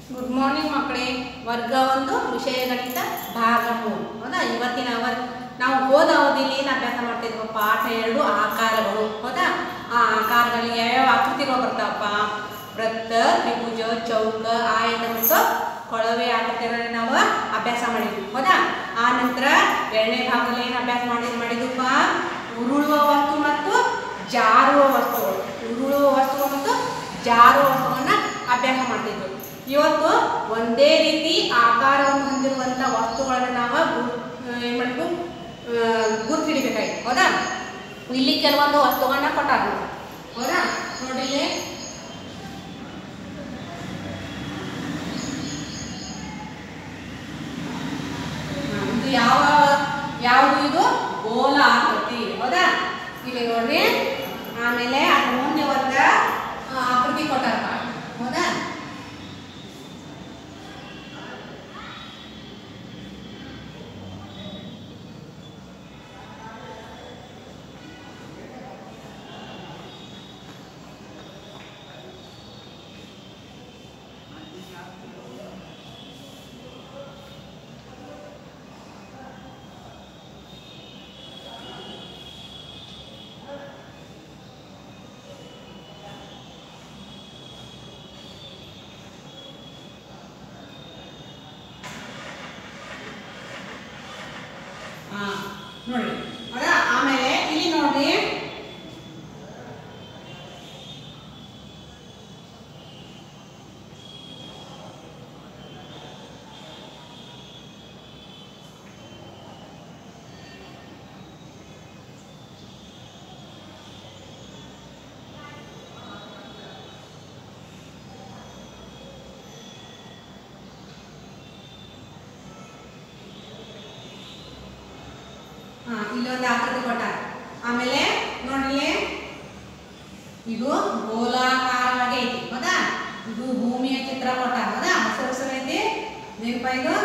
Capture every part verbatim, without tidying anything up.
Good morning ಮಕ್ಕಳೇ. ವರ್ಗ ಒಂದು ವಿಷಯ ಗಣಿತ ಭಾಗ ಮೂರು. ಹೌದಾ, ಇವತ್ತಿನ ಅವರ್ ನಾವು ಹೋದ ಅವಧಿಯಲ್ಲಿ ಏನು ಅಭ್ಯಾಸ ಮಾಡ್ತಿದ್ವಿ? ಪಾಠ ಎರಡು ಆಕಾರಗಳು. ಹೌದಾ, ಆ ಆಕಾರಗಳಿಗೆ ಯಾವ್ಯಾವ ಆಕೃತಿಗಳು ಬರ್ತಾವಪ್ಪ? ವೃತ್ತ, ತ್ರಿಭುಜ, ಚೌಕ, ಆಯತ ಮತ್ತು ಕೊಳವೆ ಆಕೃತಿಗಳನ್ನ ನಾವು ಅಭ್ಯಾಸ ಮಾಡಿದ್ವಿ. ಹೌದಾ, ಆ ನಂತರ ಎರಡನೇ ಭಾಗದಲ್ಲಿ ಏನು ಅಭ್ಯಾಸ ಮಾಡಿ ಮಾಡಿದ್ವಪ್ಪ? ಉರುಳುವ ವಸ್ತು ಮತ್ತು ಜಾರುವ ವಸ್ತುಗಳು. ಉರುಳುವ ವಸ್ತುಗಳು ಮತ್ತು ಜಾರುವ ವಸ್ತುಗಳನ್ನ ಅಭ್ಯಾಸ ಮಾಡ್ತಿದ್ವಿ. ಇವತ್ತು ಒಂದೇ ರೀತಿ ಆಕಾರವನ್ನು ಹೊಂದಿರುವಂಥ ವಸ್ತುಗಳನ್ನು ನಾವು ಏನು ಮಾಡಬೇಕು? ಗುರುತು ಹಿಡಿಬೇಕಾಗಿ. ಹೌದಾ, ಇಲ್ಲಿ ಕೆಲವೊಂದು ವಸ್ತುಗಳನ್ನ ಕೊಟ್ಟಾರ. ಹೌದಾ, ನೋಡಿ ಇಲ್ಲಿ ಇದು ಯಾವ ಯಾವುದು? ಇದು ಗೋಲ ಆಕೃತಿ. ಹೌದಾ, ಇಲ್ಲಿ ನೋಡ್ರಿ. ಆಮೇಲೆ ಅದ್ರ ಮುಂದೆ ಒಂದು ಆಕೃತಿ ಕೊಟ್ಟಾರಪ್ಪ. ಹೌದಾ, ನೋಡಿ. ಹೌದಾ, ಆಮೇಲೆ ಇಲ್ಲಿ ನೋಡಿ ಇಲ್ಲೊಂದು ಆಕೃತಿ ಕೊಟ್ಟಾರ. ಆಮೇಲೆ ನೋಡ್ರಿ, ಇದು ಗೋಲಾಕಾರವಾಗಿ ಐತಿ. ಹೌದಾ, ಇದು ಭೂಮಿಯ ಚಿತ್ರ ಕೊಟ್ಟಾರ. ಹೌದಾ, ಹಸಿರು ಹಸಿರು ಐತಿ. ಏನಪ್ಪ ಇದು?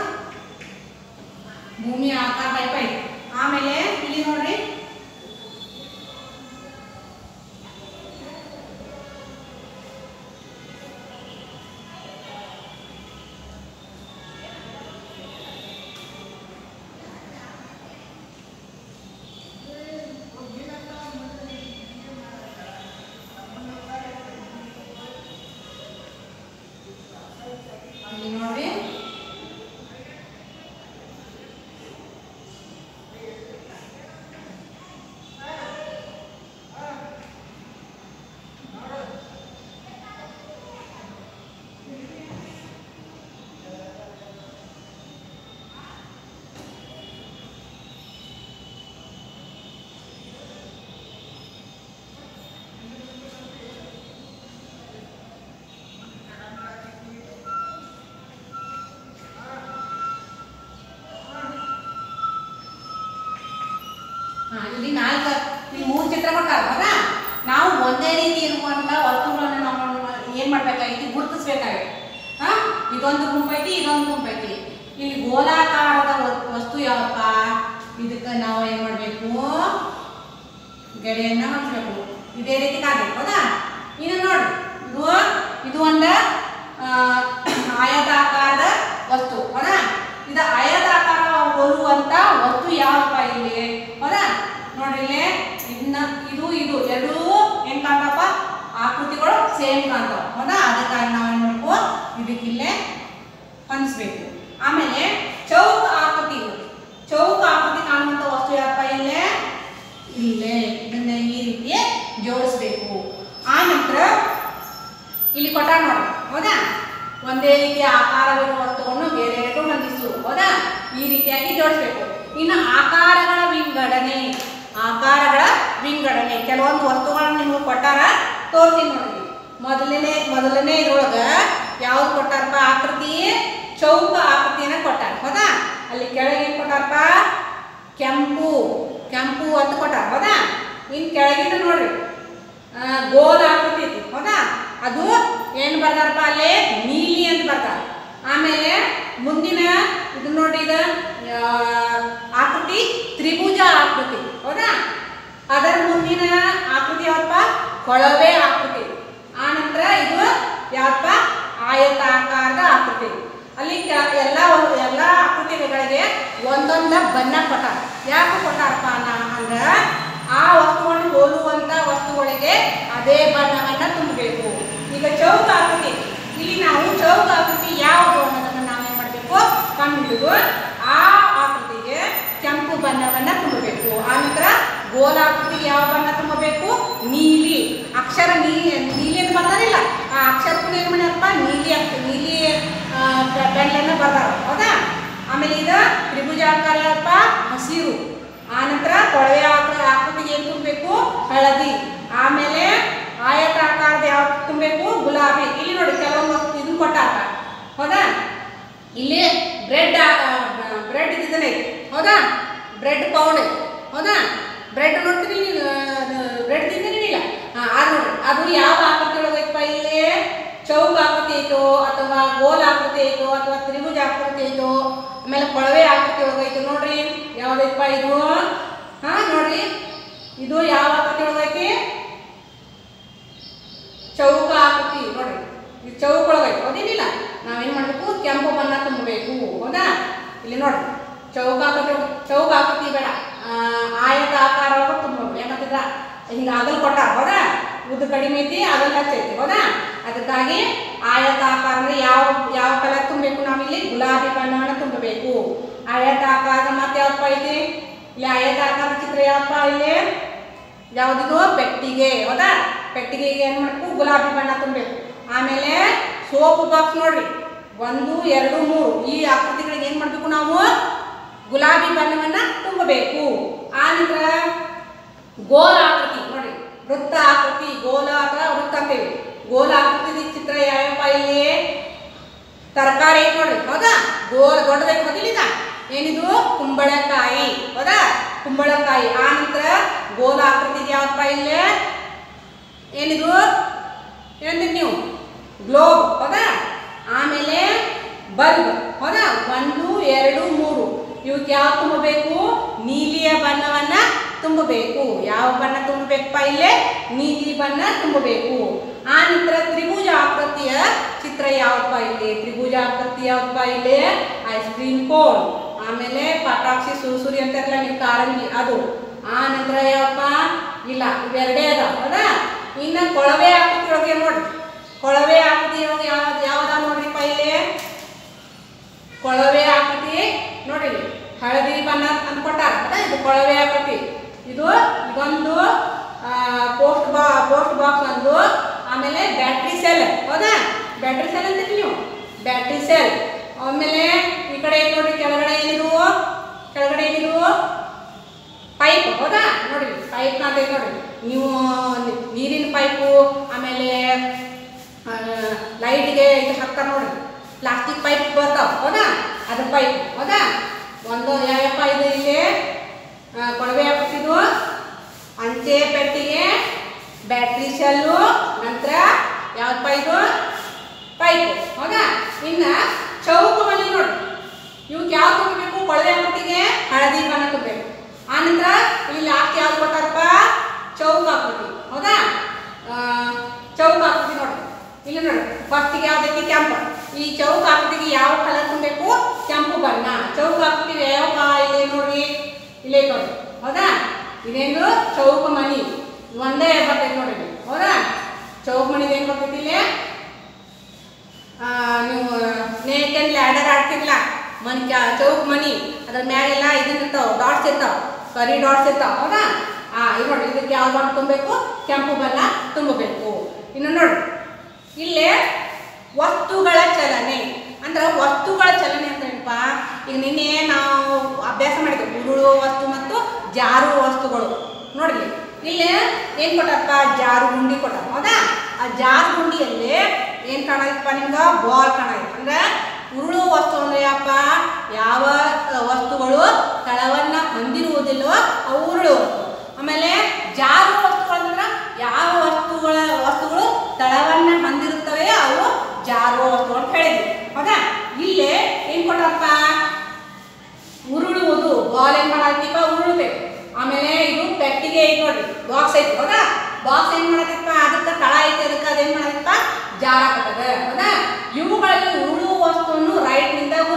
ಭೂಮಿಯ ಆಕಾರ ಟೈಪ್ ಐತಿ. ಆಮೇಲೆ ಇಲ್ಲಿ ನೋಡ್ರಿ, ನೋಡಿ ಇಲ್ಲಿ ನಾಲ್ಕು ಇಲ್ಲಿ ಮೂರು ಚಿತ್ರ ಕೊಟ್ಟಾರ. ಹೌದಾ, ನಾವು ಒಂದೇ ರೀತಿ ಇರುವಂತ ವಸ್ತುಗಳನ್ನು ನಾವು ಏನ್ ಮಾಡ್ಬೇಕಾಗಿತ್ತು? ಗುರುತಿಸ್ಬೇಕಾಗಿತ್ತು. ಹಾ, ಇದೊಂದು ಗುಂಪು ಐತಿ, ಇದೊಂದು ಗುಂಪು ಐತಿ. ಇಲ್ಲಿ ಗೋಲಾಕಾರದ ವಸ್ತು ಯಾವಪ್ಪ? ಇದಕ್ಕೆ ನಾವು ಏನ್ ಮಾಡ್ಬೇಕು? ಗಡಿಯನ್ನ ಹೊಂದಿಸ್ಬೇಕು. ಇದೇ ರೀತಿ ಕಾಡ್ಬೇಕು. ಹೌದಾ, ಇನ್ನು ನೋಡಿ, ಇದು ಇದು ಒಂದು ಆಯತಾಕಾರದ ವಸ್ತು. ಹೌದಾ, ಇದು ಆಯತಾಕಾರ ಬರುವಂತ ವಸ್ತು ಯಾವಪ್ಪ ಇಲ್ಲಿ? ಹೌದಾ, ನೋಡ್ರಿ ಇಲ್ಲಿ ಇದನ್ನ ಇದು ಇದು ಎರಡೂ ಏನ್ ಕಾಣ್ತಪ್ಪ? ಆಕೃತಿಗಳು ಸೇಮ್ ಕಾಣ್ತಾವ. ಹೌದಾ, ಅದಕ್ಕಾಗಿ ನಾವು ಏನ್ ಮಾಡ್ಬೇಕು? ಇದಕ್ಕಿಲ್ಲೇ ಹೊಂದಿಸ್ಬೇಕು. ಆಮೇಲೆ ಚೌಕ ಆಕೃತಿ. ಚೌಕ ಆಕೃತಿ ಕಾಣುವಂತ ವಸ್ತು ಯಾವಪ್ಪ? ಇಲ್ಲೇ ಇಲ್ಲೇ ಇದನ್ನ ಈ ರೀತಿ ಜೋಡಿಸ್ಬೇಕು. ಆ ನಂತರ ಇಲ್ಲಿ ಕೊಟ್ಟಾರ ನೋಡಿ. ಹೌದಾ, ಒಂದೇ ರೀತಿಯ ಆಕಾರವಿರುವ ವಸ್ತುವನ್ನು ಬೇರೆ ಬೇರೆ ಹೊಂದಿಸು. ಹೌದಾ, ಈ ರೀತಿಯಾಗಿ ಜೋಡಿಸ್ಬೇಕು. ಇನ್ನು ಆಕಾರಗಳ ವಿಂಗಡಣೆ. ಆಕಾರಗಳ ವಿಂಗಡಣೆ ಕೆಲವೊಂದು ವಸ್ತುಗಳನ್ನ ನಿಮ್ಗೆ ಕೊಟ್ಟಾರ, ತೋರ್ತೀನಿ ನೋಡಿ. ಮೊದಲನೇ ಮೊದಲನೇ ಇದ್ರೊಳಗ ಯಾವ್ದು ಕೊಟ್ಟಾರಪ್ಪ? ಆಕೃತಿ ಚೌಕ ಆಕೃತಿಯನ್ನ ಕೊಟ್ಟಾರ. ಹೌದಾ, ಅಲ್ಲಿ ಕೆಳಗೆ ಏನ್ ಕೊಟ್ಟಾರಪ್ಪ? ಕೆಂಪು ಕೆಂಪು ಅಂತ ಕೊಟ್ಟಾರ. ಹೌದಾ, ಇನ್ ಕೆಳಗಿನ ನೋಡ್ರಿ ಗೋಲ್ ಆಕೃತಿ ಐತಿ. ಹೌದಾ, ಅದು ಏನ್ ಬರ್ತಾರಪ್ಪ? ಅಲ್ಲಿ ನೀಲಿ ಅಂತ ಬರ್ತಾರ. ಆಮೇಲೆ ಮುಂದಿನ ಇದು ನೋಡ್ರಿ, ಇದು ಆಕೃತಿ ತ್ರಿಭುಜ ಆಕೃತಿ. ಹೌದಾ, ಅದರ ಮುಂದಿನ ಆಕೃತಿ ಯಾವಪ್ಪ? ಕೊಳವೆ ಆಕೃತಿ. ಆ ನಂತರ ಇದು ಯಾವಪ್ಪ? ಆಯತಾಕಾರದ ಆಕೃತಿ. ಎಲ್ಲ ಎಲ್ಲ ಆಕೃತಿಗಳಿಗೆ ಒಂದೊಂದ ಬಣ್ಣ ಕೊಟ್ಟಾರ. ಯಾಕೆ ಕೊಟ್ಟಾರಪ್ಪ ಅಂದ್ರೆ ಆ ವಸ್ತುವನ್ನು ಹೋಲುವಂತ ವಸ್ತುಗಳಿಗೆ ಅದೇ ಬಣ್ಣವನ್ನ ತುಂಬಬೇಕು. ಈಗ ಚೌಕ ಆಕೃತಿ, ಇಲ್ಲಿ ನಾವು ಚೌಕ ಆಕೃತಿ ಯಾವುದು ಅನ್ನೋದನ್ನ ನಾವೇನ್ ಮಾಡಬೇಕು ಕಂಡುಹಿಡಿದು ಆ ಆಕೃತಿಗೆ ಕೆಂಪು ಬಣ್ಣವನ್ನ ತುಂಬಬೇಕು. ಆನಂತರ ಗೋಲಾಕೃತಿಗೆ ಯಾವ ಬಣ್ಣ ತುಂಬಬೇಕು? ನೀಲಿ. ಅಕ್ಷರ ನೀಲಿ ನೀಲಿ ಅಂತ ಬರ್ತಾರಿಲ್ಲ, ಆ ಅಕ್ಷರಕ್ಕೂ ಏನ್ ಮಾಡ್ಯಾರಪ್ಪ ನೀಲಿ ನೀಲಿ ಪೆನ್ಲನ್ನ ಬರ್ದಾರ, ಹೌದಾ. ಆಮೇಲೆ ಈಗ ತ್ರಿಭುಜಾಕಾರಪ್ಪ ಹಸಿರು. ಆನಂತರ ಕೊಳವೆ ಆಕೃತಿ ಆಕೃತಿಗೆ ಏನು ತುಂಬಬೇಕು? ಹಳದಿ. ಆಮೇಲೆ ಆಯತಾಕಾರದ ಯಾವ್ದು ತುಂಬಬೇಕು? ಗುಲಾಬಿ. ಇಲ್ಲಿ ನೋಡಿ ಕೆಲವೊಂದು ಇದನ್ನ ಕೊಟ್ಟಾರ, ಹೌದಾ. ಇಲ್ಲಿ ಬ್ರೆಡ್ ಬ್ರೆಡ್ ಇದನ್ನ ಹೌದಾ, ಬ್ರೆಡ್ ಪೌಂಡ್ ಹೌದಾ. ಬ್ರೆಡ್ ನೋಡ್ತೀರಿ, ಬ್ರೆಡ್ ತಿಂತೀನಿ ಇಲ್ಲ, ಅದು ನೋಡ್ರಿ ಅದು ಯಾವ ಆಕೃತಿ ಒಳಗೈತಪ್ಪ? ಇಲ್ಲಿ ಚೌಕ ಆಕೃತಿ ಐತೋ ಅಥವಾ ಗೋಲ್ ಆಕೃತಿ ಐತೋ ಅಥವಾ ತ್ರಿಭುಜ ಆಕೃತಿ ಐತೋ, ಆಮೇಲೆ ಕೊಳವೆ ಆಕೃತಿ ಒಳಗೈತು ನೋಡ್ರಿ. ಯಾವ್ದೈತಪ್ಪ ಇದು? ಹಾ ನೋಡ್ರಿ, ಇದು ಯಾವ ಆಕೃತಿ ಒಳಗೈತಿ? ಚೌಕ ಆಕೃತಿ ನೋಡ್ರಿ, ಇದು ಚೌಕ ಒಳಗೈತಿ, ಹೌದೇನಿಲ್ಲ. ನಾವೇನ್ ಮಾಡ್ಬೇಕು? ಕೆಂಪು ಬಣ್ಣ ತುಂಬಬೇಕು, ಹೌದಾ. ಇಲ್ಲಿ ನೋಡ್ರಿ ಚೌಕ ಆಕೃತಿ, ಚೌಕ ಆಕೃತಿ ಬೇಡ, ಆಯತ ಆಕಾರ ತುಂಬಬೇಕು. ಯಾಕಂತಿದ್ರ ಹಿಂಗ ಅಗಲ್ ಕೊಟ್ಟಾರ, ಹೌದಾ. ಉದ್ದ ಕಡಿಮೆ ಐತಿ, ಅಗಲ್ ಹೆಚ್ಚೈತಿ, ಹೌದಾ. ಅದಕ್ಕಾಗಿ ಆಯತ ಆಕಾರ ಅಂದ್ರೆ ಯಾವ ಯಾವ ಕಲರ್ ತುಂಬಬೇಕು? ನಾವಿಲ್ಲಿ ಗುಲಾಬಿ ಬಣ್ಣವನ್ನ ತುಂಬಬೇಕು. ಆಯತ ಆಕಾರ ಮತ್ತೆ ಯಾವಪ್ಪ ಐತಿ? ಇಲ್ಲಿ ಆಯತ ಆಕಾರದ ಚಿತ್ರ ಯಾವಪ್ಪ? ಇಲ್ಲಿ ಯಾವ್ದಿದು? ಪೆಟ್ಟಿಗೆ, ಹೌದಾ. ಪೆಟ್ಟಿಗೆಗೆ ಏನ್ ಮಾಡ್ಬೇಕು? ಗುಲಾಬಿ ಬಣ್ಣ ತುಂಬಬೇಕು. ಆಮೇಲೆ ಸೋಪ್ ಬಾಕ್ಸ್ ನೋಡ್ರಿ, ಒಂದು ಎರಡು ಮೂರು ಈ ಆಕೃತಿಗಳಿಗೆ ಏನ್ ಮಾಡ್ಬೇಕು? ನಾವು ಗುಲಾಬಿ ಬಣ್ಣವನ್ನ ತುಂಬಬೇಕು. ಆನಂತರ ಗೋಲ ಆಕೃತಿ ನೋಡ್ರಿ, ವೃತ್ತ ಆಕೃತಿ, ಗೋಲ ಅಥವಾ ವೃತ್ತ ಅಂತೇಳಿ. ಗೋಲ ಆಕೃತಿ ಚಿತ್ರ ಯಾವಪ್ಪ? ಇಲ್ಲಿ ತರಕಾರಿ ಐತಿ ನೋಡ್ರಿ, ಹೌದಾ. ಗೋಲ್ ದೊಡ್ಡದೈತಿ, ಹೋಗಿಲ್ಲ. ಏನಿದು? ಕುಂಬಳಕಾಯಿ, ಹೌದಾ, ಕುಂಬಳಕಾಯಿ. ಆನಂತರ ಗೋಲ ಆಕೃತಿ ಯಾವಪ್ಪ? ಇಲ್ಲಿ ಏನಿದು? ಏನಂತೀರಿ ನೀವು? ಗ್ಲೋಬ್, ಹೌದಾ. ಆಮೇಲೆ ಬಲ್ಬ್, ಹೌದಾ. ಒಂದು ಎರಡು ಮೂರು ಇವಕ್ಕೆ ಯಾವ ತುಂಬಬೇಕು? ನೀಲಿಯ ಬಣ್ಣವನ್ನ ತುಂಬಬೇಕು. ಯಾವ ಬಣ್ಣ ತುಂಬಬೇಕಪ್ಪ? ಇಲ್ಲೇ ನೀಲಿ ಬಣ್ಣ ತುಂಬಬೇಕು. ಆ ನಂತರ ತ್ರಿಭುಜ ಆಕೃತಿಯ ಚಿತ್ರ ಯಾವಪ್ಪ? ಇಲ್ಲಿ ತ್ರಿಭುಜ ಆಕೃತಿ ಯಾವಪ್ಪ? ಇಲ್ಲಿ ಐಸ್ ಕ್ರೀಮ್ ಕೋನ್. ಆಮೇಲೆ ಪಟಾಕ್ಷಿ ಸುರುಸುರಿ ಅಂತಾರಲ್ಲ ನೀವು, ಕಾರಂಜಿ, ಅದು. ಆ ನಂತರ ಯಾವಪ್ಪ? ಇಲ್ಲ, ಇವೆರಡೇ ಅದ, ಹೌದಾ. ಇನ್ನ ಕೊಳವೆ ಆಕೃತಿ ಒಳಗೆ ನೋಡ್ರಿ, ಕೊಳವೆ ಆಕೃತಿ ಒಳಗೆ ಯಾವ್ದು ಯಾವ್ದ ನೋಡ್ರಿಪ್ಪ? ಇಲ್ಲಿ ಕೊಳವೆ ಆಕೃತಿ ನೋಡ್ರಿ, ಹಳದಿ ಬಣ್ಣ ಅಂತ ಕೊಟ್ಟಾರ, ಇದು ಕೊಳವೆ ಆಕೃತಿ. ಇದು ಇದೊಂದು ಪೋಸ್ಟ್ ಬಾ ಪೋಸ್ಟ್ ಬಾಕ್ಸ್ ಒಂದು. ಆಮೇಲೆ ಬ್ಯಾಟ್ರಿ ಸೆಲ್, ಹೌದಾ. ಬ್ಯಾಟ್ರಿ ಸೆಲ್ ಅಂತೀರಿ ನೀವು, ಬ್ಯಾಟ್ರಿ ಸೆಲ್. ಆಮೇಲೆ ಈ ಕಡೆ ನೋಡ್ರಿ, ಕೆಳಗಡೆ ಏನಿದು? ಕೆಳಗಡೆ ಏನಿದು? ಪೈಪ್, ಹೌದಾ. ನೋಡ್ರಿ ಪೈಪ್ ಅಂತ ನೋಡ್ರಿ, ನೀವು ನೀರಿನ ಪೈಪು, ಆಮೇಲೆ ಲೈಟ್ಗೆ ಇದು ಹಾಕ್ತಾರ ನೋಡ್ರಿ, ಪ್ಲಾಸ್ಟಿಕ್ ಪೈಪ್ ಬರ್ತಾವ, ಹೌದಾ. ಅದ್ರ ಪೈಪ್, ಹೌದಾ. ಒಂದು ಯಾವಪ್ಪ? ಇದು ಇಲ್ಲಿ ಕೊಳವೆ ಹಾಕ್ತಿದ್ದು ಅಂಚೆ ಪೆಟ್ಟಿಗೆ, ಬ್ಯಾಟ್ರಿ ಸೆಲ್ಲು, ನಂತರ ಯಾವಪ್ಪ? ಇದು ಪೈಪ್, ಹೌದಾ. ಇನ್ನ ಚೌಕ ಮನೆ ನೋಡ್ರಿ, ಇವಕ್ಕೆ ಯಾವ ತುಂಬಬೇಕು? ಕೊಳವೆ ಆಕೃತಿಗೆ ಹಳದಿ ಬಣ್ಣ ತುಂಬಬೇಕು. ಆನಂತರ ಇಲ್ಲಿ ಲಾಸ್ಟ್ ಯಾವ್ದು ಕೊಟ್ಟಾರಪ್ಪ? ಚೌಕ ಆಕೃತಿ, ಹೌದಾ. ಚೌಕ ಆಕೃತಿ ನೋಡ್ರಿ, ಇಲ್ಲಿ ನೋಡ್ರಿ ಫಸ್ಟಿಗೆ ಯಾವ್ದೈತಿ? ಕೆಂಪು. ಈ ಚೌಕ ಆಕೃತಿಗೆ ಯಾವ ಕಲರ್ ತುಂಬಬೇಕು? ಕೆಂಪು ಬಣ್ಣ. ಚೌಕ ಆಕೃತಿಗೆ ಯಾವ? ಇಲ್ಲಿ ನೋಡ್ರಿ, ಇಲ್ಲೇ ನೋಡ್ರಿ, ಹೌದಾ. ಇದೇನು? ಚೌಕ ಮಣಿ, ಒಂದೇ ಬರ್ತೈತಿ ನೋಡ್ರಿ, ಹೌದಾ. ಚೌಕ ಮಣಿದ ಏನ್ ಬರ್ತೈತಿ? ಇಲ್ಲಿ ನೀವು ಸ್ನೇಕ್ ಅಂಡ್ ಲ್ಯಾಡರ್ ಆಡ್ತಿರ್ಲ, ಮನಿ ಚೌಕ ಮಣಿ, ಅದ್ರ ಮ್ಯಾಲೆಲ್ಲ ಇದನ್ನ ಇರ್ತಾವ, ಡಾಟ್ಸ್ ಇರ್ತಾವ, ಕರಿ ಡಾಟ್ಸ್ ಇರ್ತಾವ, ಹೌದಾ. ಆ ಇದು ನೋಡ್ರಿ, ಇದಕ್ಕೆ ಯಾವ ಬಣ್ಣ ತುಂಬಬೇಕು? ಕೆಂಪು ಬಣ್ಣ ತುಂಬಬೇಕು. ಇನ್ನು ನೋಡ್ರಿ, ಇಲ್ಲೇ ವಸ್ತುಗಳ ಚಲನೆ ಅಂದ್ರೆ ವಸ್ತುಗಳ ಚಲನೆ ಅಂತ ಏನಪ್ಪ? ಈಗ ನಿನ್ನೆ ನಾವು ಅಭ್ಯಾಸ ಮಾಡಿದ್ವಿ, ಉರುಳುವ ವಸ್ತು ಮತ್ತು ಜಾರುವ ವಸ್ತುಗಳು. ನೋಡ್ರಿ ಇಲ್ಲಿ ಏನ್ ಕೊಟ್ಟಪ್ಪ? ಜಾರು ಗುಂಡಿ ಕೊಟ್ಟ, ಹೌದಾ. ಆ ಜಾರು ಗುಂಡಿಯಲ್ಲಿ ಏನ್ ಕಾಣೈತಪ್ಪ ನಿಮ್ಗೆ? ಬಾಲ್ ಕಾಣೈತೆ. ಅಂದ್ರೆ ಉರುಳುವ ವಸ್ತು ಅಂದ್ರೆ ಯಪ್ಪ? ಯಾವ ವಸ್ತುಗಳು ತಳವನ್ನ ಹೊಂದಿರುವುದಿಲ್ಲವೋ ಅವು ಉರುಳುವ ವಸ್ತು. ಆಮೇಲೆ ಜಾರುವ ವಸ್ತುಗಳಂದ್ರೆ ಯಾವ ವಸ್ತುಗಳ ವಸ್ತುಗಳು ತಳವನ್ನ ಹೊಂದಿರುತ್ತವೆ ಅವು ಜಾರುವ ವಸ್ತು ಅಂತ ಹೇಳಿದ್ವಿ, ಹೌದಾ. ಇಲ್ಲೇ ಏನ್ ಕೊಟ್ಟಪ್ಪ? ಉರುಳುವುದು. ಬಾಲ್ ಏನ್ ಮಾಡತ್ತೀಪ? ಉರುಳುಬೇಕು. ಆಮೇಲೆ ಇದು ಪೆಟ್ಟಿಗೆ ಐತಿ ನೋಡ್ರಿ, ಬಾಕ್ಸ್ ಐತಿ, ಹೌದಾ. ಬಾಕ್ಸ್ ಏನ್ ಮಾಡತ್ತಪ್ಪ? ಅದಕ್ಕೆ ತಳ ಐತಿ, ಅದಕ್ಕೆ ಅದೇನ್ ಮಾಡತ್ತಪ್ಪ? ಜಾರಕತ್ತದ, ಹೌದಾ. ಇವುಗಳಲ್ಲಿ ಉರುಳುವ ವಸ್ತುವನ್ನು ರೈಟ್ ನಿಂದ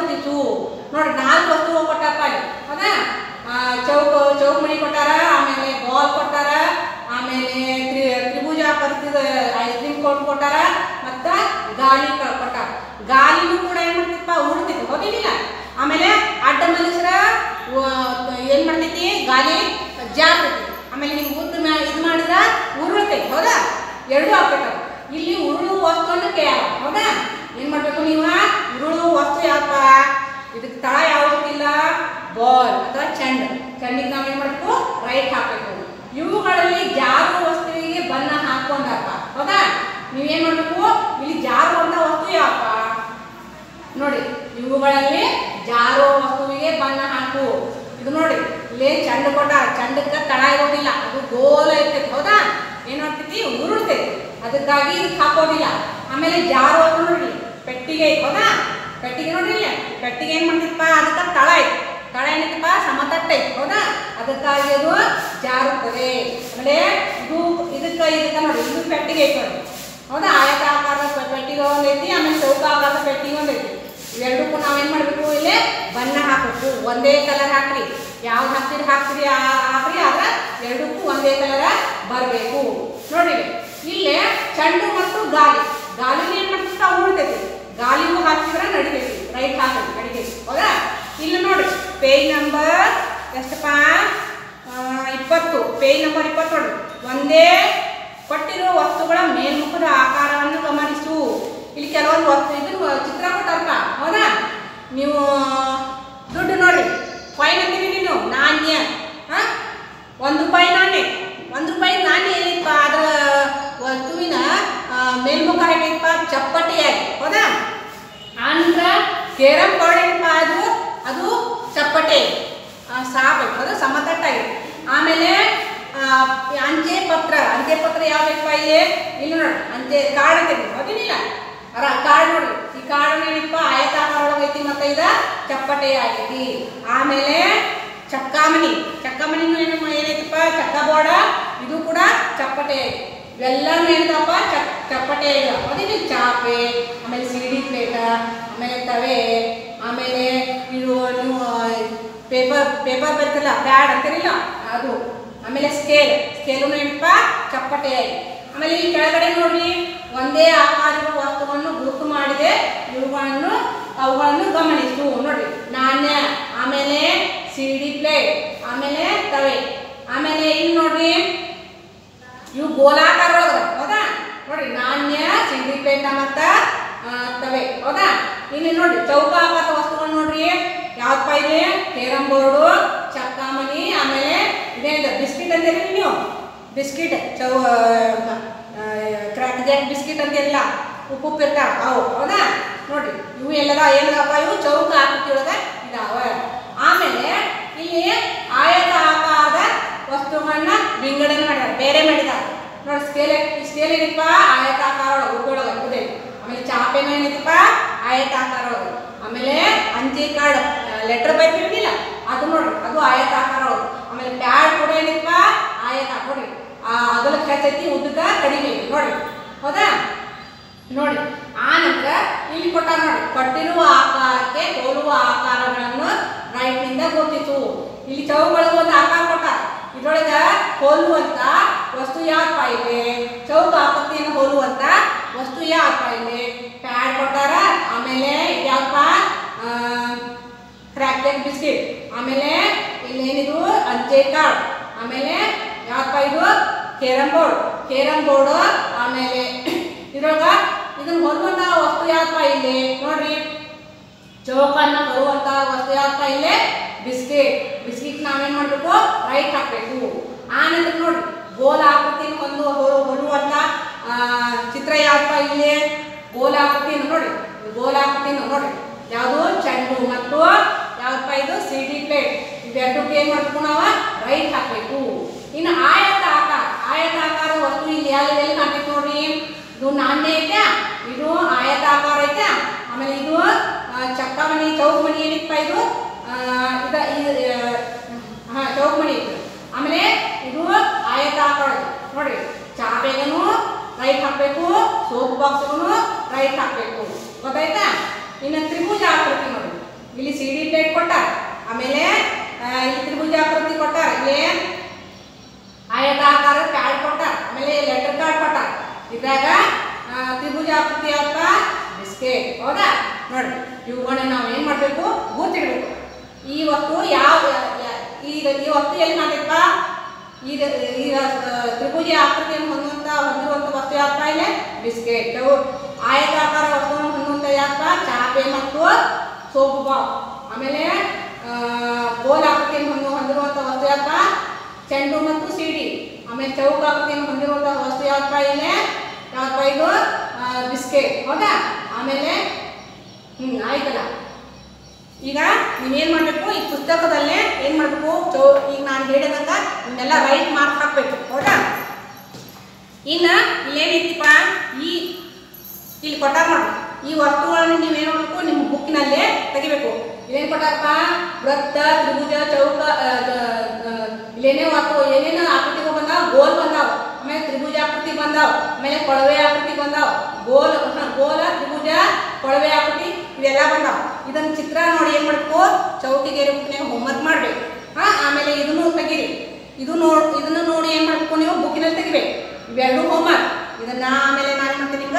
ನೋಡಿ ನಾಲ್ಕು ವಸ್ತುಗಳು ಕೊಟ್ಟಾರಪ್ಪ ಅಲ್ಲಿ ಹೌದಾ. ಚೌಕ ಚೌಕಮಣಿ ಕೊಟ್ಟಾರ, ಆಮೇಲೆ ಬಾಲ್ ಕೊಟ್ಟಾರ, ಆಮೇಲೆ ತ್ರಿ ತ್ರಿಭುಜಾಕೃತಿದ ಐಸ್ ಕ್ರೀಮ್ ಕೋನ್ ಕೊಟ್ಟಾರ, ಮತ್ತ ಗಾಲಿ ಕೊಟ್ಟಾರ. ಗಾಲಿನೂ ಕೂಡ ಏನ್ ಮಾಡ್ತಿತ್ತಪ್ಪ ಉರುಳ್ತಿತ್ತು ಹೌದಿಲ್ಲ. ಆಮೇಲೆ ಅಡ್ಡ ಮನುಷ್ಯರ ಏನ್ ಮಾಡ್ತೈತಿ ಗಾಲಿ ಜಾರ್ತೈತಿ, ಆಮೇಲೆ ಹಿಂಗೆ ಉದ್ದ ಇದು ಮಾಡಿದ್ರ ಉರುಳ್ತೈತಿ ಹೌದಾ. ಎರಡೂ ಆಗ್ತೈತವ. ಇಲ್ಲಿ ಉರುಳುವ ವಸ್ತುವನ್ನು ಕೇಳ ಹೌದಾ. ಏನ್ ಮಾಡ್ಬೇಕು ನೀವು ಉರುಳುವ ವಸ್ತು ಯಾವಪ್ಪ, ಇದಕ್ಕೆ ತಳ ಯಾವುದಿಲ್ಲ ಬಾಲ್ ಅಥವಾ ಚೆಂಡು. ಚೆಂಡಿಗೆ ನಾವು ಏನ್ ಮಾಡಬೇಕು ರೈಟ್ ಹಾಕಬೇಕು. ಇವುಗಳಲ್ಲಿ ಜಾರುವ ವಸ್ತುವಿಗೆ ಬಣ್ಣ ಹಾಕೊಂಡಪ್ಪ ಹೌದಾ. ನೀವೇನ್ ಮಾಡ್ಬೇಕು ಇಲ್ಲಿ ಜಾರುವಂತ ವಸ್ತು ಯಾವಪ್ಪ ನೋಡಿ, ಇವುಗಳಲ್ಲಿ ಜಾರುವ ವಸ್ತುವಿಗೆ ಬಣ್ಣ ಹಾಕು. ಇದು ನೋಡಿ ಇಲ್ಲೇ ಚೆಂಡು ಕೊಟ್ಟ, ಚೆಂಡಕ್ಕೆ ತಳ ಇರೋದಿಲ್ಲ, ಅದು ಗೋಲ ಇರ್ತೈತಿ ಹೌದಾ. ಏನ್ ಮಾಡ್ತೈತಿ ಉರುಳ್ತೈತಿ, ಅದಕ್ಕಾಗಿ ಇದಕ್ಕೆ ಹಾಕೋದಿಲ್ಲ. ಆಮೇಲೆ ಜಾರುವ ನೋಡಿ ಪೆಟ್ಟಿಗೆ ಐತಿ ಹೌದಾ. ಪೆಟ್ಟಿಗೆ ನೋಡ್ರಿ ಇಲ್ಲ, ಪೆಟ್ಟಿಗೆ ಏನ್ ಮಾಡ್ತಿತ್ತಪ್ಪ ಅದಕ್ಕೆ ತಳ ಐತಿ, ತಳ ಏನೈತಪ್ಪ ಸಮತಟ್ಟ ಐತಿ ಹೌದಾ, ಅದಕ್ಕಾಗಿ ಅದು ಜಾರುತ್ತದೆ. ಆಮೇಲೆ ಇದು ಇದಕ್ಕೆ ಇದಕ್ಕೆ ನೋಡಿ ಇದು ಪೆಟ್ಟಿಗೆ ಐತಿ ನೋಡಿ ಹೌದಾ. ಆಯತ ಆಕಾರದ ಪೆಟ್ಟಿಗೆ ಒಂದೈತಿ, ಆಮೇಲೆ ಚೌಕ ಆಕಾರದ ಪೆಟ್ಟಿಗೆ ಒಂದೈತಿ. ಇವೆರಡಕ್ಕೂ ನಾವೇನ್ ಮಾಡ್ಬೇಕು ಇಲ್ಲಿ ಬಣ್ಣ ಹಾಕಬೇಕು. ಒಂದೇ ಕಲರ್ ಹಾಕ್ರಿ, ಯಾವ್ದು ಹಾಕ್ತಿರಿ ಹಾಕ್ತಿರಿ ಹಾಕ್ರಿ, ಆದ್ರೆ ಎರಡಕ್ಕೂ ಒಂದೇ ಕಲರ್ ಬರಬೇಕು ನೋಡಿ. ಇಲ್ಲೇ ಚೆಂಡು ಮತ್ತು ಗಾಲಿ, ಗಾಲಿನ ಏನ್ ಮಾಡ್ತಿರ್ತಾ ಉಳ್ತೈತಿ, ಗಾಲಿಗೂ ಹಾಕಿದ್ರೆ ನಡಿತೈತಿ, ರೈಟ್ ಹಾಕೈತಿ ನಡಿತೈತಿ ಹೌದಾ. ಇಲ್ಲಿ ನೋಡಿ ಪೇಜ್ ನಂಬರ್ ಎಷ್ಟಪ್ಪ ಇಪ್ಪತ್ತು, ಪೇಜ್ ನಂಬರ್ ಇಪ್ಪತ್ತು ನೋಡಿ. ಒಂದೇ ಕೊಟ್ಟಿರುವ ವಸ್ತುಗಳ ಮೇಲ್ಮುಖದ ಆಕಾರವನ್ನು ಗಮನಿಸು. ಇಲ್ಲಿ ಕೆಲವೊಂದು ವಸ್ತು ಇದನ್ನು ಚಿತ್ರ ಕೊಟ್ಟಾರಪ್ಪ ಹೌದಾ. ನೀವು ದುಡ್ಡು ನೋಡಿ ಕಾಯಿನ್ ಅಂತೀರಿ ನೀನು ನಾಣ್ಯ, ಹಾ ಒಂದು ರೂಪಾಯಿ ನಾಣ್ಯ, ಒಂದು ರೂಪಾಯಿ ನಾಣ್ಯ ಏನೈತಪ್ಪ ಅದರ ವಸ್ತುವಿನ ಮೇಲ್ಮುಖ ಹೇಗೈತಪ್ಪ ಚಪ್ಪಟೆಯಾಗಿ ಹೌದಾ. ಅಂದ್ರ ಕೇರಂ ಬೋರ್ಡ್ ಏನಪ್ಪ ಅದು ಅದು ಚಪ್ಪಟೆ ಸಾಪ್ ಐತಿ ಅದು ಸಮತಟ್ಟಾಗಿ. ಆಮೇಲೆ ಅಂಚೆ ಪತ್ರ, ಅಂಚೆ ಪತ್ರ ಯಾವ್ದಪ್ಪ ಇಲ್ಲಿ ಇಲ್ಲಿ ನೋಡಿ ಅಂಚೆ ಕಾರ್ಡ್ ಅಂತೈತಿ ಹೌದಿಲ್ಲ. ಅರ ಕಾರ್ಡ್ ನೋಡಿ, ಈ ಕಾರ್ಡ್ ಏನಪ್ಪ ಆಯತಾಕಾರ ಒಳಗೈತಿ ಮತ್ತೆ ಇದ ಚಪ್ಪಟೆ ಆಗೈತಿ. ಆಮೇಲೆ ಚಕ್ಕಾಮಣಿ, ಚಕ್ಕಾಮಣಿನೂ ಏನು ಏನೈತಪ್ಪ ಚಕ್ಕ ಬೋರ್ಡ, ಇದು ಕೂಡ ಚಪ್ಪಟೆ ಐತಿ. ಇವೆಲ್ಲನೂ ಏನಪ್ಪ ಚಕ್ ಚಪ್ಪಟೆ ಇದೆ ಹೌದಿಲ್ಲ. ಚಾಪೆ, ಆಮೇಲೆ ಸಿಡಿ ಪ್ಲೇಟ, ಆಮೇಲೆ ತವೆ, ಆಮೇಲೆ ಇದು ಪೇಪರ್ ಪೇಪರ್ ಬರ್ತಲ್ಲ ಪ್ಯಾಡ್ ಅಂತಿರಲಿಲ್ಲ ಅದು, ಆಮೇಲೆ ಸ್ಕೇಲ್, ಸ್ಕೇಲು ಏನಪ್ಪ ಚಪ್ಪಟೆ ಆಗಿ. ಆಮೇಲೆ ಈ ಕೆಳಗಡೆ ನೋಡ್ರಿ ಒಂದೇ ಆಕಾರದ ವಸ್ತುವನ್ನು ಗುರುತು ಮಾಡಿದೆ, ಇವುಗಳನ್ನು ಅವುಗಳನ್ನು ಗಮನಿಸು ನೋಡಿ. ನಾಣ್ಯ, ಆಮೇಲೆ ಸಿಡಿ ಪ್ಲೇಟ್, ಆಮೇಲೆ ತವೆ, ಆಮೇಲೆ ಇಲ್ಲಿ ನೋಡ್ರಿ ಇವು ಗೋಲಾಕಾರ ಒಳಗದ ಹೌದಾ. ನೋಡಿ ನಾಣ್ಯ, ಸಿಡಿ ಪ್ಲೇಟ್ ಮತ್ತ ತವೆ ಹೌದಾ. ಇಲ್ಲಿ ನೋಡಿ ಚೌಕ ಆಕಾರದ ವಸ್ತುಗಳು ನೋಡ್ರಿ ಯಾವಪ್ಪ ಇದೆ ಕೇರಂ ಬೋರ್ಡು, ಚಕ್ಕಾಮಣಿ, ಆಮೇಲೆ ಇದೇನಿದೆ ಬಿಸ್ಕಿಟ್ ಅಂತೀರಿ ನೀವು, ಬಿಸ್ಕಿಟ್ ಚೌ ಕ್ರ್ಯಾಕ್ ಜಾಕ್ ಬಿಸ್ಕಿಟ್ ಅಂತಿರಲ್ಲ ಉಪ್ಪು ಉಪ್ಪು ಇರ್ತಾವ ಅವು ಹೌದಾ. ನೋಡ್ರಿ ಇವು ಎಲ್ಲದ ಏನದಪ್ಪ ಇವು ಚೌಕ ಆಕೃತಿ ಒಳಗ ಇದಾವ. ಆಮೇಲೆ ಇಲ್ಲಿ ಆಯತ ಆಕಾರದ ವಸ್ತುಗಳನ್ನ ವಿಂಗಡಣೆ ಮಾಡಿದಾರೆ, ಬೇರೆ ಮಾಡಿದಾರೆ ನೋಡಿ. ಸ್ಕೇಲ್ ಸ್ಕೇಲ್ ಏನಪ್ಪ ಆಯತ ಆಕಾರ ಒಳಗೆ ಉದೈ. ಆಮೇಲೆ ಚಾಪೆನೂ ಏನೈತಪ್ಪ ಆಯತ ಆಕಾರ ಒಳಗೆ. ಆಮೇಲೆ ಅಂಚೆ ಕಾರ್ಡ್ ಲೆಟರ್ ಬೈತಿರಲಿಲ್ಲ ಅದು ನೋಡ್ರಿ ಅದು ಆಯತ ಆಕಾರ ಒಳಗೆ. ಆಮೇಲೆ ಪ್ಯಾಡ್ ಕೂಡ ಏನೈತಪ್ಪ ಆಯತ ನೋಡ್ರಿ, ಆ ಅಗಲಕ್ಕೆ ಹೆಚ್ಚೈತಿ ಉದ್ದಕ್ಕ ಕಡಿಮೆ ಐತಿ ನೋಡ್ರಿ ಹೌದಾ. ನೋಡಿ ಆ ನಂತರ ಇಲ್ಲಿ ಕೊಟ್ಟ ನೋಡಿ ಕೊಟ್ಟಿರುವ ಆಕಾರಕ್ಕೆ ಹೋಲುವ ಆಕಾರಗಳನ್ನು ರೈಟ್ ನಿಂದ ಗುರುತಿಸು. ಇಲ್ಲಿ ಚೌಕಗಳಿಗೆ ಒಂದು ಆಕಾರ ಕೊಟ್ಟ, ಇದ್ರೊಳಗ ಹೋಲುವಂತ ವಸ್ತು ಯಾವಪ್ಪ ಇದೆ, ಚೌಕ ಆಕೃತಿಯನ್ನು ಹೋಲುವಂತ ವಸ್ತು ಯಾವಪ್ಪ ಇದೆ. ಪ್ಯಾಡ್ ಕೊಟ್ಟಾರ, ಆಮೇಲೆ ಯಾವಪ್ಪ ಕ್ರ್ಯಾಕ್ ಜಾಕ್ ಬಿಸ್ಕಿಟ್, ಆಮೇಲೆ ಇಲ್ಲಿ ಏನಿದು ಅಂಚೆ ಕಾರ್ಡ್, ಆಮೇಲೆ ಯಾವಪ್ಪ ಇದು ಕೇರಂ ಬೋರ್ಡ್, ಕೇರಂ ಬೋರ್ಡ್, ಆಮೇಲೆ ಇದ್ರೊಳಗ ಇದನ್ನ ಹೋಲುವಂತ ವಸ್ತು ಯಾವಪ್ಪ ಇಲ್ಲಿ ನೋಡ್ರಿ. ಚೌಕನ್ನ ಹೋಲುವಂತ ವಸ್ತು ಯಾವಪ್ಪ ಇಲ್ಲಿ ಬಿಸ್ಕಿಟ್, ಬಿಸ್ಕಿಟ್ ನಾವೇನ್ ಮಾಡ್ಬೇಕು ರೈಟ್ ಹಾಕ್ಬೇಕು. ಆ ನಂತರ ನೋಡ್ರಿ ಗೋಲ ಆಕೃತಿಯನ್ನು ಹೊಂದು ಹೊರುವಂತ ಚಿತ್ರ ಯಾವಪ್ಪ ಇಲ್ಲಿ ಗೋಲ ಆಕೃತಿಯನ್ನು ನೋಡಿ, ಗೋಲ ಆಕೃತಿಯನ್ನು ನೋಡ್ರಿ ಯಾವುದು ಚೆಂಡು ಮತ್ತು ಯಾವಪ್ಪ ಇದು ಸಿಡಿ ಪ್ಲೇಟ್, ಇವೆರಡಕ್ಕೆ ಏನ್ ಮಾಡ್ಬೇಕು ನಾವು ರೈಟ್ ಹಾಕ್ಬೇಕು. ಇನ್ನು ಆಯತ ಆಕಾರ, ಆಯತ ಆಕಾರ ವಸ್ತು ಇಲ್ಲಿ ಎಲ್ಲಿ ಎಲ್ಲಿ ಕಾಣ್ತೈತಿ ನೋಡ್ರಿ. ಇದು ನಾಣ್ಯ ಐತೆ, ಇದು ಆಯತ ಆಕಾರ ಐತೆ, ಆಮೇಲೆ ಇದು ಚಕ್ಕಾಮಣಿ ಚೌಕಮಣಿ ಏನಿತ್ತಪ್ಪ ಇದು ಇದ ಹಾ ಚೌಕಮಣಿ ಇತ್ತು. ಆಮೇಲೆ ಇದು ಆಯತ ಆಕಾರ ನೋಡ್ರಿ. ಚಾಪೆಗೂ ರೈಟ್ ಹಾಕ್ಬೇಕು, ಸೋಪ್ ಬಾಕ್ಸ್ಗೂ ರೈಟ್ ಹಾಕ್ಬೇಕು ಗೊತ್ತಾಯ್ತಾ. ಇನ್ನು ತ್ರಿಭುಜ ಆಕೃತಿ ನೋಡಿ, ಇಲ್ಲಿ ಸಿ ಡಿ ಪ್ಲೇಟ್ ಕೊಟ್ಟಾರ. ಆಮೇಲೆ ಇಲ್ಲಿ ತ್ರಿಭುಜಾಕೃತಿ ಕೊಟ್ಟಾರ. ಇಲ್ಲಿ ಆಯತಾಕಾರ ಪ್ಯಾಡ್ ಕೊಟ್ಟಾರ. ಆಮೇಲೆ ಲೆಟರ್ ಕಾರ್ಡ್ ಕೊಟ್ಟಾರ. ಇದ್ರಾಗ ತ್ರಿಭುಜಾಕೃತಿ ಅಥವಾ ಬಿಸ್ಕೆಟ್. ಹೌದಾ? ನೋಡ್ರಿ, ಇವುಗಳನ್ನ ನಾವು ಏನು ಮಾಡಬೇಕು? ಗುರ್ತಿಡ್ಬೇಕು. ಈ ವಸ್ತು ಯಾವ ಈಗ ಈ ವಸ್ತು ಎಲ್ಲಿ ಮಾಡಬೇಕಪ್ಪ? ಈಗ ಈಗ ತ್ರಿಭುಜ ಆಕೃತಿಯನ್ನು ಹೊಂದುವಂತ ಹೊಂದಿರುವಂಥ ವಸ್ತು ಯಾವಪ್ಪ? ಇಲ್ಲಿ ಬಿಸ್ಕೆಟ್. ಆಯತಾಕಾರ ವಸ್ತುವನ್ನು ಹೊಂದುವಂಥ ಯಾವಪ್ಪ? ಚಾಪೆ ಮತ್ತು ಸೋಪು ಬಾಲ್. ಆಮೇಲೆ ಗೋಲ್ ಆಕೃತಿಯನ್ನು ಹೊಂದು ಹೊಂದಿರುವಂಥ ವಸ್ತು ಯಾವಪ್ಪ? ಚೆಂಡು ಮತ್ತು ಸಿಡಿ. ಆಮೇಲೆ ಚೌಕ ಆಕೃತಿಯನ್ನು ಹೊಂದಿರುವಂಥ ವಸ್ತು ಯಾವಪ್ಪ? ಇಲ್ಲಿ ಯಾವಪ್ಪ? ಇದು ಬಿಸ್ಕೆಟ್. ಹೌದಾ? ಆಮೇಲೆ ಹ್ಞೂ ಆಯ್ತಲ್ಲ. ಈಗ ನೀವೇನು ಮಾಡಬೇಕು? ಈ ಪುಸ್ತಕದಲ್ಲೇ ಏನು ಮಾಡಬೇಕು? ಚೌ ಈಗ ನಾನು ಹೇಳಿದಂಗ ಇವನ್ನೆಲ್ಲ ರೈಟ್ ಮಾರ್ಕ್ ಹಾಕಬೇಕು. ಹೌದಾ? ಇನ್ನು ಇಲ್ಲೇನೈತಿಪ್ಪ? ಈ ಇಲ್ಲಿ ಕೊಟ್ಟಾರ ನೋಡಿ. ಈ ವಸ್ತುಗಳನ್ನು ನೀವೇನು ಮಾಡಬೇಕು? ನಿಮ್ಮ ಬುಕ್ಕಿನಲ್ಲೇ ತೆಗಿಬೇಕು. ಇಲ್ಲೇನು ಕೊಟ್ಟಾರಪ್ಪ? ವೃತ್ತ, ತ್ರಿಭುಜ, ಚೌಕ, ಇಲ್ಲೇನೇ ವಸ್ತು ಏನೇನು ಆಕೃತಿಗಳು ಬಂದಾವ? ಗೋಲ್ ಬಂದಾವ. ಆಮೇಲೆ ತ್ರಿಭುಜ ಆಕೃತಿ ಬಂದಾವ. ಆಮೇಲೆ ಕೊಳವೆ ಆಕೃತಿ ಬಂದಾವ. ಗೋಲ್ ಗೋಲ, ತ್ರಿಭುಜ, ಕೊಳವೆ ಆಕೃತಿ ಇವೆಲ್ಲ ಬಂದಾವ. ಇದನ್ನ ಚಿತ್ರ ನೋಡಿ ಏನು ಮಾಡಬೇಕು? ಚೌಕಿಗೆ ಬುಕ್ನಾಗ ಹೋಮ್ವರ್ಕ್ ಮಾಡಬೇಕು. ಹಾಂ, ಆಮೇಲೆ ಇದನ್ನು ತೆಗೀರಿ. ಇದು ನೋಡಿ ಇದನ್ನು ನೋಡಿ ಏನು ಮಾಡಬೇಕು? ನೀವು ಬುಕ್ಕಿನಲ್ಲಿ ತೆಗಿಬೇಕು. ಇವೆರಡು ಹೋಮ್ವರ್ಕ್. ಇದನ್ನ ಆಮೇಲೆ ನಾನು ಮಾಡ್ತೀನಿ